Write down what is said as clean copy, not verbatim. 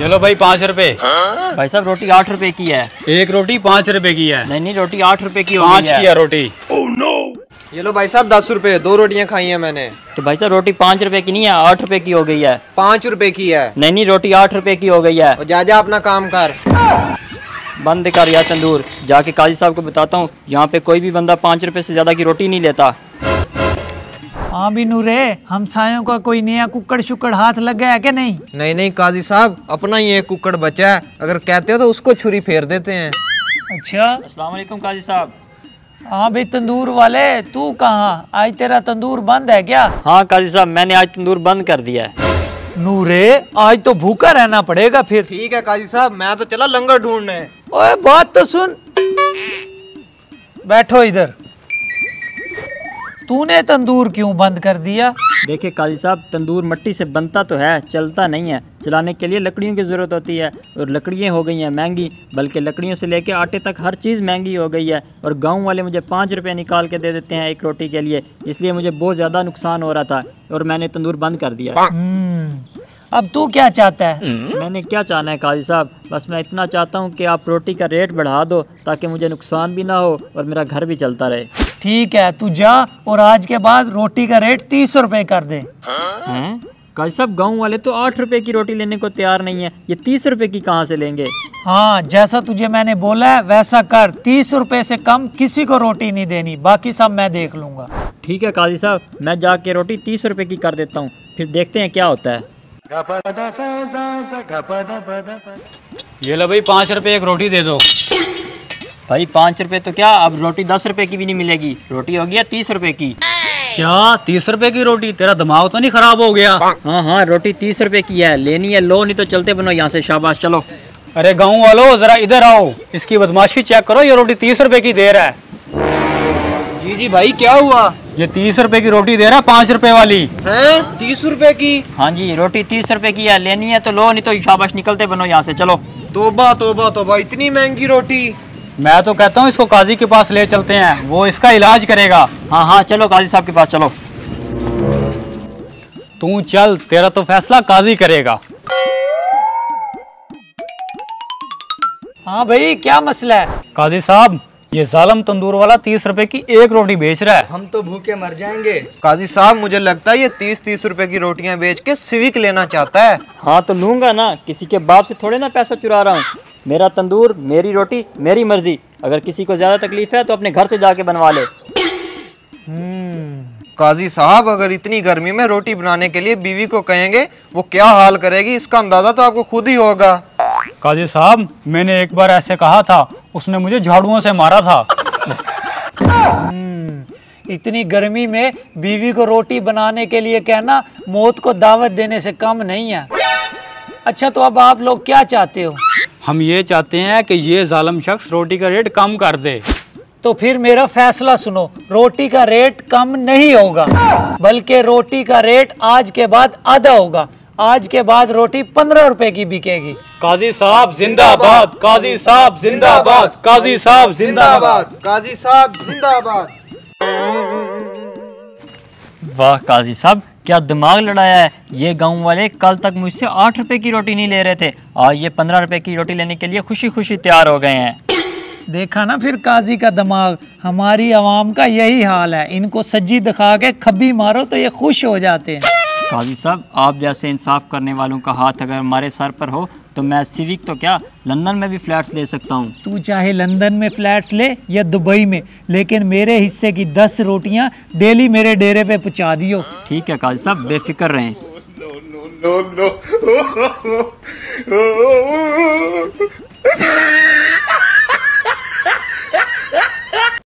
ये लो भाई 5 रुपए। भाई साहब रोटी 8 रुपए की है। एक रोटी 5 रुपए की है। नहीं नहीं, रोटी 8 रुपए की 5 की है रोटी। ये लो भाई साहब 10 रुपए, 2 रोटियां खाई हैं मैंने। तो भाई साहब रोटी 5 रुपए की नहीं है, 8 रुपए की हो गई है। 5 रुपए की है। नहीं नहीं, रोटी 8 रुपए की हो गई है। और जा अपना काम कर। बंद कर यार तंदूर, जाके काजी साहब को बताता हूँ यहाँ पे कोई भी बंदा 5 रुपए से ज्यादा की रोटी नहीं लेता। हाँ भी नूरे, हमसायों का कोई नया कुक्कड़ शुक्कड़ हाथ लग गया है क्या? नहीं नहीं नहीं काजी साहब, अपना ही एक कुक्कड़ बचा है, अगर कहते हो तो उसको छुरी फेर देते हैं। अच्छा, अस्सलाम वालेकुम काजी साहब। हाँ भाई तंदूर वाले, तू कहाँ? आज तेरा तंदूर बंद है क्या? हाँ काजी साहब, मैंने आज तंदूर बंद कर दिया है। नूरे, आज तो भूखा रहना पड़ेगा फिर। ठीक है काजी साहब, मैं तो चला लंगर ढूंढने। ओए बात तो सुन, बैठो इधर। तूने तंदूर क्यों बंद कर दिया? देखिए काजी साहब, तंदूर मिट्टी से बनता तो है, चलता नहीं है। चलाने के लिए लकड़ियों की ज़रूरत होती है, और लकड़ियाँ हो गई हैं महंगी, बल्कि लकड़ियों से लेके आटे तक हर चीज़ महंगी हो गई है। और गांव वाले मुझे 5 रुपये निकाल के दे देते हैं एक रोटी के लिए, इसलिए मुझे बहुत ज़्यादा नुकसान हो रहा था और मैंने तंदूर बंद कर दिया। अब तू क्या चाहता है? मैंने क्या चाहना है काजी साहब, बस मैं इतना चाहता हूँ कि आप रोटी का रेट बढ़ा दो ताकि मुझे नुकसान भी ना हो और मेरा घर भी चलता रहे। ठीक है, तू जा और आज के बाद रोटी का रेट 30 रुपए कर दे। हैं? काजी साहब, गांव वाले तो 8 रुपए की रोटी लेने को तैयार नहीं है, ये 30 रुपए की कहाँ से लेंगे? हाँ, जैसा तुझे मैंने बोला है वैसा कर। 30 रुपए से कम किसी को रोटी नहीं देनी, बाकी सब मैं देख लूंगा। ठीक है काजी साहब, मैं जाके रोटी 30 रुपए की कर देता हूँ, फिर देखते हैं क्या होता है। ये लो भाई 5 रुपए एक रोटी दे दो। भाई 5 रुपए तो क्या, अब रोटी 10 रुपए की भी नहीं मिलेगी, रोटी हो गया 30 रुपए की। क्या 30 रुपए की रोटी? तेरा दिमाग तो नहीं खराब हो गया? हाँ हाँ, रोटी 30 रुपए की है, लेनी है लो, नहीं तो चलते बनो यहाँ से। शाबाश, चलो। अरे गाँव वालों, जरा इधर आओ, इसकी बदमाशी चेक करो। ये रोटी 30 रुपए की दे रहा है। जी भाई, क्या हुआ? ये 30 रुपए की रोटी दे रहा है, 5 रुपए वाली है। 30 रुपए की? हाँ जी, रोटी 30 रुपए की है, लेनी है तो लो, नहीं तो शाबाश, निकलते बनो यहाँ से, चलो। तोबा तोबा तोबा, इतनी महंगी रोटी। मैं तो कहता हूँ इसको काजी के पास ले चलते हैं, वो इसका इलाज करेगा। हाँ हाँ चलो, काजी साहब के पास चलो। तू चल, तेरा तो फैसला काजी करेगा। हाँ भाई, क्या मसला है? काजी साहब, ये जालम तंदूर वाला 30 रुपए की एक रोटी बेच रहा है। हम तो भूखे मर जाएंगे। काजी साहब, मुझे लगता है ये 30-30 रुपए की रोटियां बेच के सिविक लेना चाहता है। हाँ तो लूंगा ना, किसी के बाप से थोड़े ना पैसा चुरा रहा हूँ। मेरा तंदूर, मेरी रोटी, मेरी मर्जी। अगर किसी को ज्यादा तकलीफ है तो अपने घर से जाके बनवा ले। काजी साहब, अगर इतनी गर्मी में रोटी बनाने के लिए बीवी को कहेंगे, वो क्या हाल करेगी, इसका अंदाजा तो आपको खुद ही होगा। काजी साहब, मैंने एक बार ऐसे कहा था, उसने मुझे झाड़ुओं से मारा था। इतनी गर्मी में बीवी को रोटी बनाने के लिए कहना मौत को दावत देने से कम नहीं है। अच्छा, तो अब आप लोग क्या चाहते हो? हम ये चाहते हैं कि ये जालिम शख्स रोटी का रेट कम कर दे। तो फिर मेरा फैसला सुनो, रोटी का रेट कम नहीं होगा, बल्कि रोटी का रेट आज के बाद आधा होगा। आज के बाद रोटी 15 रुपए की बिकेगी। काजी साहब जिंदाबाद, काजी साहब जिंदाबाद, काजी साहब जिंदाबाद, काजी साहब जिंदाबाद। वाह काजी साहब, क्या दिमाग लड़ाया है। ये गांव वाले कल तक मुझसे 8 रुपए की रोटी नहीं ले रहे थे, आज ये 15 रुपए की रोटी लेने के लिए खुशी खुशी तैयार हो गए हैं। देखा ना फिर काजी का दिमाग। हमारी आवाम का यही हाल है, इनको सज्जी दिखा के खब्बी मारो तो ये खुश हो जाते हैं। काजी साहब, आप जैसे इंसाफ करने वालों का हाथ अगर हमारे सर पर हो तो मैं सिविक तो क्या, लंदन में भी फ्लैट्स ले सकता हूँ। तू चाहे लंदन में फ्लैट्स ले या दुबई में, लेकिन मेरे हिस्से की 10 रोटियां डेली मेरे डेरे पे पहुँचा दियो। ठीक है काजी साहब, बेफिक्र रहें।